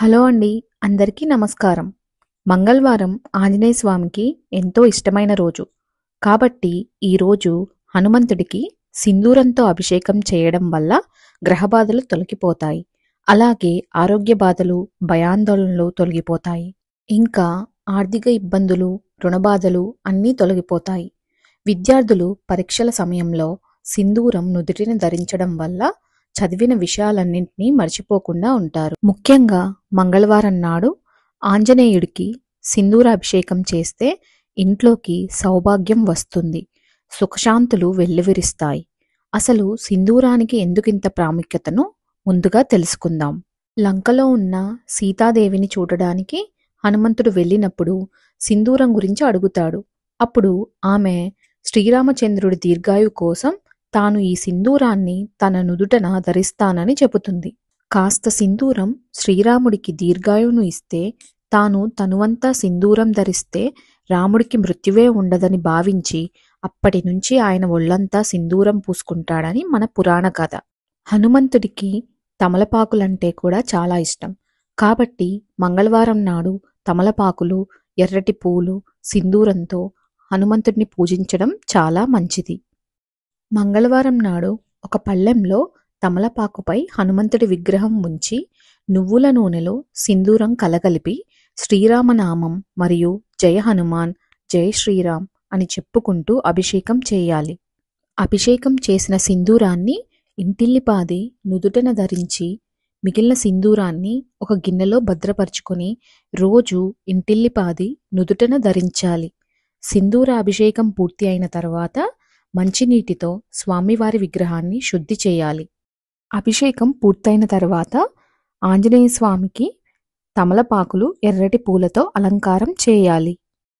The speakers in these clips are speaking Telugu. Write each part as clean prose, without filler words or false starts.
హలో అండి. అందరికీ నమస్కారం. మంగళవారం ఆంజనేయ స్వామికి ఎంతో ఇష్టమైన రోజు. కాబట్టి ఈరోజు హనుమంతుడికి సింధూరంతో అభిషేకం చేయడం వల్ల గ్రహబాధలు తొలగిపోతాయి. అలాగే ఆరోగ్య బాధలు, భయాందోళనలు తొలగిపోతాయి. ఇంకా ఆర్థిక ఇబ్బందులు, రుణబాధలు అన్నీ తొలగిపోతాయి. విద్యార్థులు పరీక్షల సమయంలో సింధూరం నుదుటిన ధరించడం వల్ల చదివిన విషయాలన్నింటినీ మర్చిపోకుండా ఉంటారు. ముఖ్యంగా మంగళవారం నాడు ఆంజనేయుడికి సింధూరాభిషేకం చేస్తే ఇంట్లోకి సౌభాగ్యం వస్తుంది, సుఖశాంతులు వెల్లివిరుస్తాయి. అసలు సింధూరానికి ఎందుకింత ప్రాముఖ్యతను ముందుగా తెలుసుకుందాం. లంకలో ఉన్న సీతాదేవిని చూడడానికి హనుమంతుడు వెళ్ళినప్పుడు సింధూరం గురించి అడుగుతాడు. అప్పుడు ఆమె శ్రీరామచంద్రుడి దీర్ఘాయువు కోసం తాను ఈ సింధూరాన్ని తన నుదుటన ధరిస్తానని చెబుతుంది. కాస్త సింధూరం శ్రీరాముడికి దీర్ఘాయువును ఇస్తే తాను తనువంతా సింధూరం ధరిస్తే రాముడికి మృత్యువే ఉండదని భావించి అప్పటి నుంచి ఆయన ఒళ్లంతా సింధూరం పూసుకుంటాడని మన పురాణ కథ. హనుమంతుడికి తమలపాకులంటే కూడా చాలా ఇష్టం. కాబట్టి మంగళవారం నాడు తమలపాకులు, ఎర్రటి పూలు, సింధూరంతో హనుమంతుడిని పూజించడం చాలా మంచిది. మంగళవారం నాడు ఒక పళ్ళెంలో తమలపాకుపై హనుమంతుడి విగ్రహం ఉంచి నువ్వుల నూనెలో సింధూరం కలగలిపి శ్రీరామనామం మరియు జయ హనుమాన్, జై శ్రీరామ్ అని చెప్పుకుంటూ అభిషేకం చేయాలి. అభిషేకం చేసిన సింధూరాన్ని ఇంటిల్లిపాది నుదుటన ధరించి మిగిలిన సింధూరాన్ని ఒక గిన్నెలో భద్రపరుచుకొని రోజు ఇంటిల్లిపాది నుదుటన ధరించాలి. సింధూర అభిషేకం పూర్తి అయిన తర్వాత మంచినీటితో స్వామివారి విగ్రహాన్ని శుద్ధి చేయాలి. అభిషేకం పూర్తయిన తర్వాత ఆంజనేయ స్వామికి తమలపాకులు, ఎర్రటి పూలతో అలంకారం చేయాలి.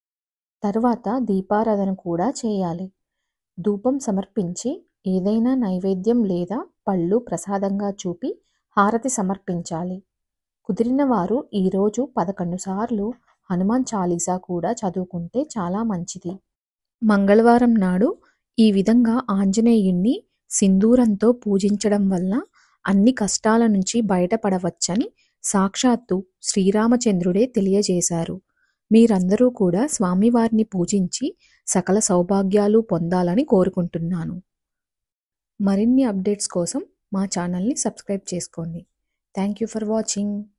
తర్వాత దీపారాధన కూడా చేయాలి. ధూపం సమర్పించి ఏదైనా నైవేద్యం లేదా పళ్ళు ప్రసాదంగా చూపి హారతి సమర్పించాలి. కుదిరిన వారు ఈరోజు 11 సార్లు హనుమాన్ చాలీసా కూడా చదువుకుంటే చాలా మంచిది. మంగళవారం నాడు ఈ విధంగా ఆంజనేయుణ్ణి సింధూరంతో పూజించడం వల్ల అన్ని కష్టాల నుంచి బయటపడవచ్చని సాక్షాత్తు శ్రీరామచంద్రుడే తెలియజేశారు. మీరందరూ కూడా స్వామివారిని పూజించి సకల సౌభాగ్యాలు పొందాలని కోరుకుంటున్నాను. మరిన్ని అప్డేట్స్ కోసం మా ఛానల్ని సబ్స్క్రైబ్ చేసుకోండి. Thank you for watching.